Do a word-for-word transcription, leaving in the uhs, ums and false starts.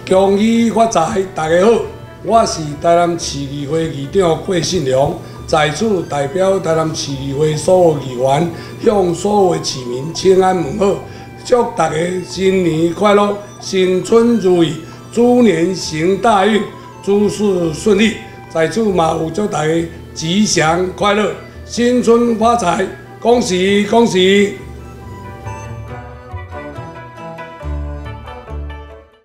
恭喜发财，大家好，我是台南市议会议长郭信良，在此代表台南市议会所有议员，向所有市民请安问好，祝大家新年快乐，新春如意，猪年行大运，诸事顺利。在此嘛有祝大家吉祥快乐，新春发财，恭喜恭喜！